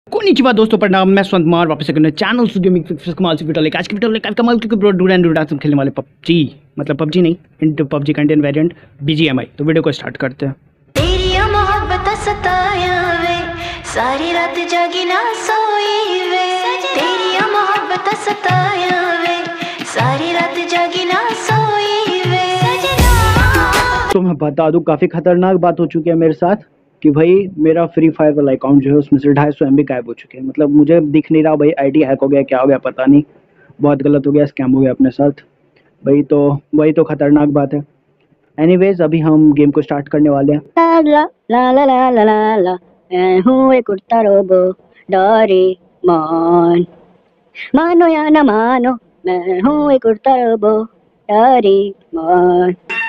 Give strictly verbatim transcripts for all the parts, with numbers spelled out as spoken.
Konnichiwa दोस्तों, प्रणाम। मैं स्वंत कुमार वापस से चैनल स्टूडियो में कमाल से वीडियो लेकर आज की वीडियो लेकर कमाल की ब्रो डू एंड डू खेलने वाले पबजी, मतलब पबजी नहीं, इंटू पबजी का इंडियन वेरिएंट बीजीएमआई। तो वीडियो को स्टार्ट करते हैं। तेरी मोहब्बत सताया वे, सारी रात जागी ना सोई वे। तेरी मोहब्बत सताया वे, सारी रात जागी ना सोई वे। तो मैं बता दूं, काफ़ी खतरनाक बात हो चुकी है मेरे साथ कि भाई मेरा फ्री फायर वाला अकाउंट जो है उसमें से ढाई सौ एम बी गायब हो चुके हैं। मतलब मुझे दिख नहीं रहा भाई, आईडी हैक हो गया, क्या हो गया पता नहीं, बहुत गलत हो गया, स्कैम हो गया अपने साथ भाई। तो वही तो खतरनाक बात है। एनीवेज, अभी हम गेम को स्टार्ट करने वाले हैं। ला ला ला ला ला ला ला ला, मैं हूँ एक उड़ता रोबो डोरेमोन। मानो या न मानो, मैं हूँ एक उड़ता रोबो डोरेमोन।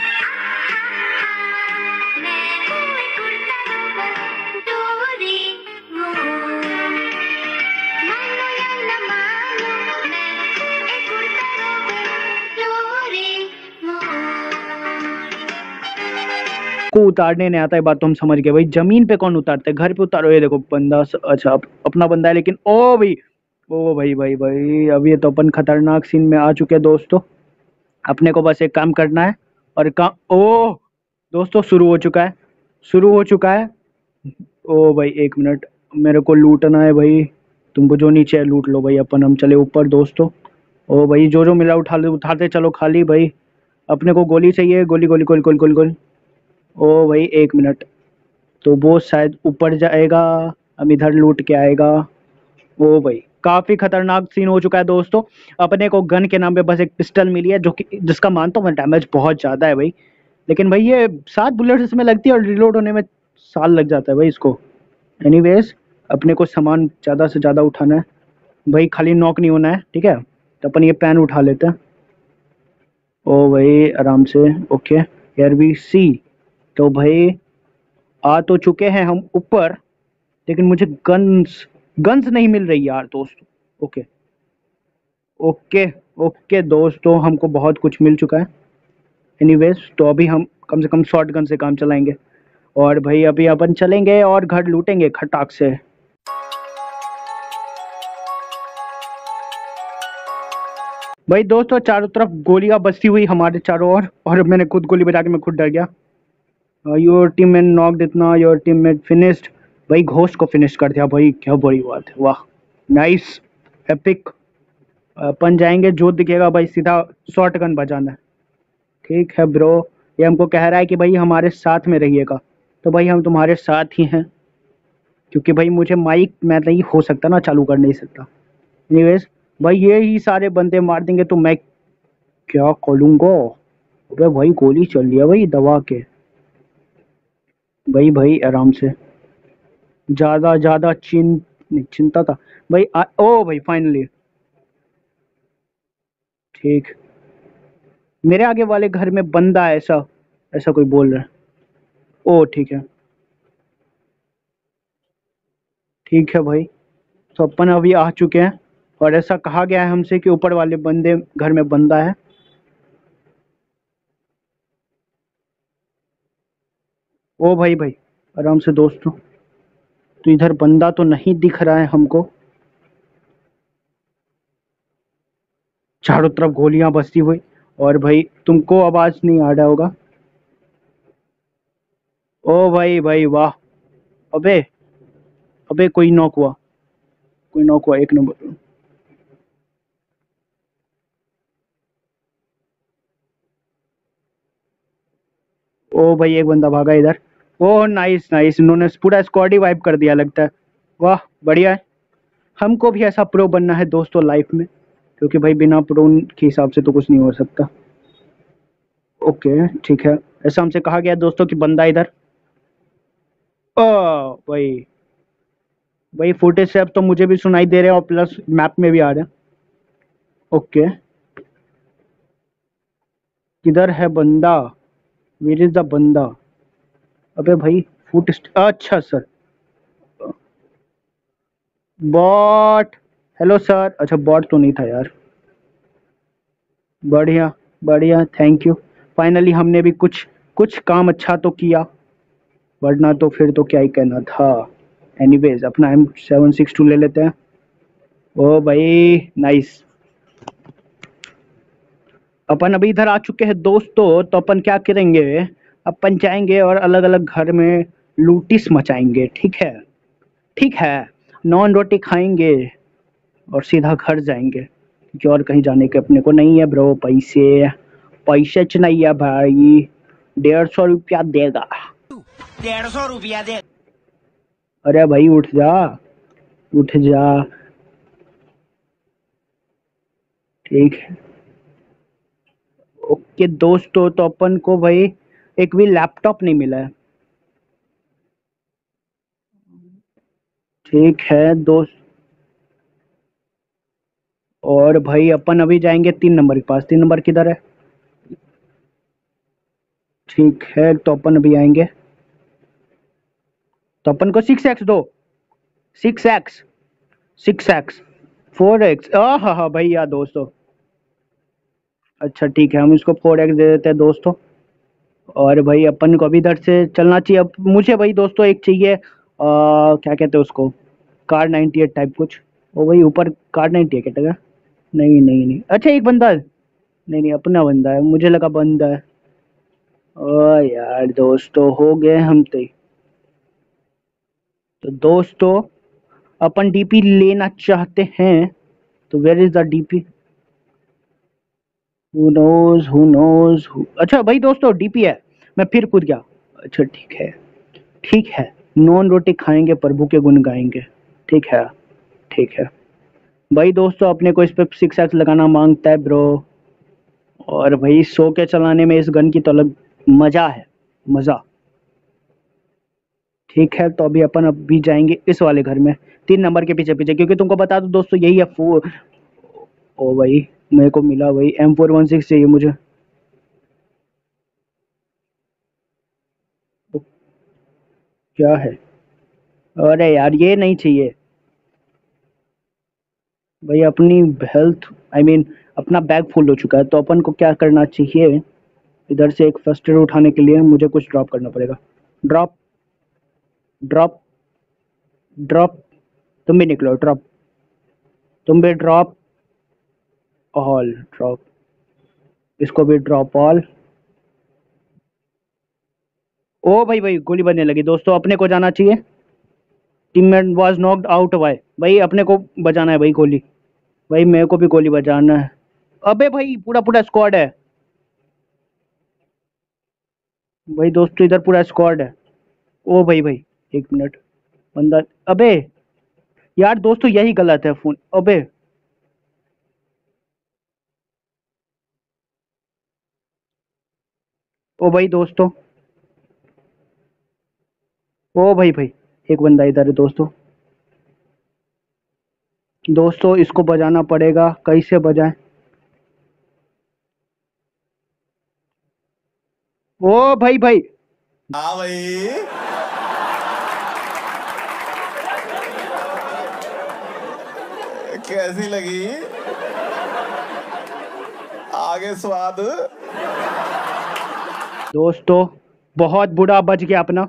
को उतारने नहीं आता है, बात तो हम समझ गए भाई। जमीन पे कौन उतारता है, घर पे उतारो। ये देखो बंदा, अच्छा अपना बंदा है, लेकिन ओ भाई, ओ भाई भाई भाई, अभी तो अपन खतरनाक सीन में आ चुके हैं दोस्तों। अपने को बस एक काम करना है और काम, ओ दोस्तों शुरू हो चुका है, शुरू हो चुका है। ओ भाई एक मिनट, मेरे को लूटना है भाई। तुमको जो नीचे है लूट लो भाई, अपन हम चले ऊपर दोस्तों। ओ भाई जो जो मिला उठा ले, उठाते चलो खाली भाई। अपने को गोली चाहिए, गोली गोली गोली गोली गोली गोली। ओ भाई एक मिनट, तो वो शायद ऊपर जाएगा, हम इधर लूट के आएगा। ओ भाई काफी खतरनाक सीन हो चुका है दोस्तों। अपने को गन के नाम पे बस एक पिस्टल मिली है, जो कि जिसका मानता हूँ मैं डैमेज बहुत ज्यादा है भाई, लेकिन भाई ये सात बुलेट इसमें लगती है और रिलोड होने में साल लग जाता है भाई इसको। एनीवेज, अपने को सामान ज्यादा से ज्यादा उठाना है भाई, खाली नॉक नहीं होना है, ठीक है। तो अपन ये पैन उठा लेते हैं। ओ भाई आराम से, ओके हियर वी सी। तो भाई आ तो चुके हैं हम ऊपर, लेकिन मुझे गन्स गन्स नहीं मिल रही यार दोस्त। ओके ओके ओके दोस्तों, हमको बहुत कुछ मिल चुका है। एनीवेज, तो अभी हम कम से कम शॉर्ट गन से काम चलाएंगे और भाई अभी अपन चलेंगे और घर लूटेंगे खटाक से। भाई दोस्तों चारों तरफ गोलियां बजती हुई हमारे चारों ओर, और मैंने खुद गोली बजा के मैं खुद डर गया। योर टीम में नॉक्ड, इतना योर टीम में फिनिश्ड। भाई घोस्ट को फिनिश कर दिया भाई, क्या बड़ी बात है, वाह नाइस एपिक। अपन जाएंगे, जो दिखेगा भाई सीधा शॉर्ट गन बजाना है। ठीक है ब्रो, ये हमको कह रहा है कि भाई हमारे साथ में रहिएगा, तो भाई हम तुम्हारे साथ ही हैं, क्योंकि भाई मुझे माइक मैं नहीं हो सकता ना, चालू कर नहीं सकता। एनीवेज भाई ये ही सारे बंदे मार देंगे तो मैं क्या खोलूंगा। अबे भाई गोली चल रही है भाई दबा के। भाई भाई आराम से, ज्यादा ज्यादा चिन चिंता था भाई आ, ओ भाई फाइनली ठीक। मेरे आगे वाले घर में बंदा है, ऐसा ऐसा कोई बोल रहा है। ओ ठीक है, ठीक है भाई। तो अपन अभी आ चुके हैं और ऐसा कहा गया है हमसे कि ऊपर वाले बंदे घर में बंदा है। ओ भाई भाई आराम से दोस्तों, तो इधर बंदा तो नहीं दिख रहा है हमको। चारों तरफ गोलियां बजती हुई, और भाई तुमको आवाज नहीं आ रहा होगा। ओ भाई भाई वाह। अबे अबे कोई नॉक हुआ, कोई नॉक हुआ, एक नंबर। ओ भाई एक बंदा भागा इधर। ओह नाइस नाइस, इन्होंने पूरा स्क्वाड ही वाइप कर दिया लगता है। वाह बढ़िया है। हमको भी ऐसा प्रो बनना है दोस्तों लाइफ में, क्योंकि भाई बिना प्रो के हिसाब से तो कुछ नहीं हो सकता। ओके ठीक है, ऐसा हमसे कहा गया दोस्तों कि बंदा इधर। ओ भाई भाई फुटेज से अब तो मुझे भी सुनाई दे रहे हैं और प्लस मैप में भी आ रहे हैं। ओके किधर है बंदा, वेयर इज द बंदा। अबे भाई फुट, अच्छा सर, बॉट, हेलो सर। अच्छा बॉट तो नहीं था यार, बढ़िया बढ़िया, थैंक यू। फाइनली हमने भी कुछ कुछ काम अच्छा तो किया, वरना तो फिर तो क्या ही कहना था। एनीवेज अपना एम सेवन सिक्स टू ले लेते हैं। ओ भाई नाइस, अपन अभी इधर आ चुके हैं दोस्तों। तो अपन क्या करेंगे, अपन जाएंगे और अलग अलग घर में लूटिस मचाएंगे। ठीक है, ठीक है, नॉन रोटी खाएंगे और सीधा घर जाएंगे, क्योंकि और कहीं जाने के अपने को नहीं है ब्रो। पैसे पैसे च नहीं है भाई। डेढ़ सौ रुपया देगा। डेढ़ सौ रुपया दे। अरे भाई उठ जा, उठ जा। ठीक है, ओके दोस्तों। तो अपन को भाई एक भी लैपटॉप नहीं मिला है। ठीक है दोस्त, और भाई अपन अभी जाएंगे तीन नंबर के पास। तीन नंबर किधर है? ठीक है, तो अपन अभी आएंगे। तो अपन को सिक्स एक्स दो, six X, six X, four X. हाँ हाँ भैया दोस्तों, अच्छा ठीक है, हम इसको फोर एक्स दे देते हैं दोस्तों। और भाई अपन को अभी इधर से चलना चाहिए। अब मुझे भाई दोस्तों एक चाहिए, आ, क्या कहते हैं उसको, कार नाइन्टी एट टाइप कुछ। ओ भाई ऊपर कार नाइन्टी एट क्या? नहीं नहीं नहीं, अच्छा एक बंदा, नहीं नहीं अपना बंदा है, मुझे लगा बंदा है। ओ यार दोस्तों हो गए हम तो। तो दोस्तों अपन डीपी लेना चाहते हैं, तो where is the DP? Who knows, who knows. अच्छा भाई दोस्तों डीपी है, मैं फिर कूद गया। अच्छा ठीक है, ठीक है, नॉन रोटी खाएंगे प्रभु के गुण गाएंगे। ठीक है, ठीक है भाई दोस्तों, अपने को इस पे सिक्स एक्स लगाना मांगता है ब्रो। और भाई सो के चलाने में इस गन की तो अलग मजा है, मजा। ठीक है, तो अभी अपन अभी जाएंगे इस वाले घर में, तीन नंबर के पीछे पीछे, क्योंकि तुमको बता दो दोस्तों यही है फोर। ओ भाई मेरे को मिला भाई एम फोर वन सिक्स चाहिए मुझे। ओ, क्या है? अरे यार ये नहीं चाहिए भाई। अपनी हेल्थ, आई मीन अपना बैग फुल हो चुका है। तो अपन को क्या करना चाहिए, इधर से एक फर्स्ट एड उठाने के लिए मुझे कुछ ड्रॉप करना पड़ेगा। Drop, drop, drop. तुम भी निकलो, ड्रॉप, तुम भी ड्रॉप ऑल, ड्रॉप, इसको भी ड्रॉप ऑल। ओ भाई भाई गोली बनने लगी दोस्तों, अपने को जाना चाहिए। टीममेट वाज नॉक्ड आउट भाई। भाई अपने को बजाना है भाई गोली, भाई मेरे को भी गोली बजाना है। अबे भाई पूरा पूरा स्क्वाड है भाई दोस्तों, इधर पूरा स्क्वाड है। ओ भाई भाई एक मिनट, बंदा। अबे यार दोस्तों यही गलत है फोन। अबे ओ भाई दोस्तों, ओ भाई भाई एक बंदा इधर है दोस्तों। दोस्तों इसको बजाना पड़ेगा, कैसे बजाएं? ओ भाई भाई, हाँ भाई, कैसी लगी आगे स्वाद? दोस्तों बहुत बुरा बच गया अपना।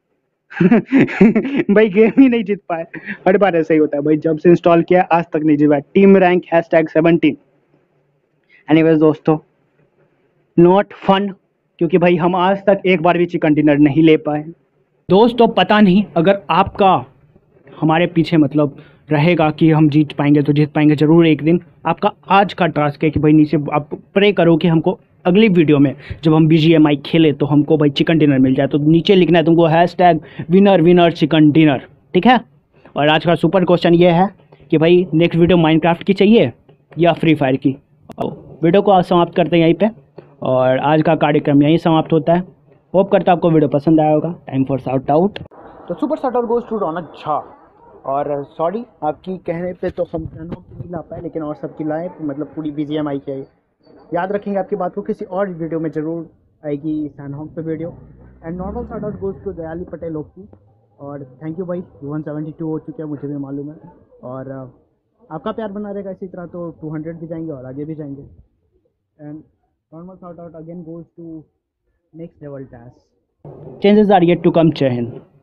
भाई गेम ही नहीं जीत पाए। हर बार ऐसा ही होता है भाई, जब से इंस्टॉल किया आज तक नहीं जीत पाया। Team rank hash tag seventeen. Anyways दोस्तों, नॉट फन, क्योंकि भाई हम आज तक एक बार भी चिकन डिनर नहीं ले पाए। दोस्तों पता नहीं, अगर आपका हमारे पीछे मतलब रहेगा कि हम जीत पाएंगे तो जीत पाएंगे जरूर एक दिन। आपका आज का टास्क है कि भाई नीचे आप प्रे करो कि हमको अगली वीडियो में जब हम बी जी एम आई खेले तो हमको भाई चिकन डिनर मिल जाए। तो नीचे लिखना है तुमको hash tag winner winner chicken dinner, ठीक है। और आज का सुपर क्वेश्चन ये है कि भाई नेक्स्ट वीडियो माइनक्राफ्ट की चाहिए या फ्री फायर की। वीडियो को समाप्त करते हैं यहीं पे, और आज का कार्यक्रम यहीं समाप्त होता है। होप करता आपको वीडियो पसंद आया होगा। Time for shout out. तो super shout out goes to Raunak Jha. और सॉरी आपकी कहने पे तो हम नहीं ला पाए, लेकिन और सबकी लाए, मतलब पूरी बी जी एम आई की आई। याद रखेंगे आपकी बात को, किसी और वीडियो में ज़रूर आएगी सैनहॉक पे video. And normal shout out goes to Dayali Patel OP. और थैंक यू भाई, वन सेवेंटी टू हो चुके हैं, मुझे भी मालूम है। और आपका प्यार बना रहेगा इसी तरह तो टू हंड्रेड भी जाएंगे और आगे भी जाएंगे। And normal shout out again goes to next level task. Changes are yet to come. Jai Hind.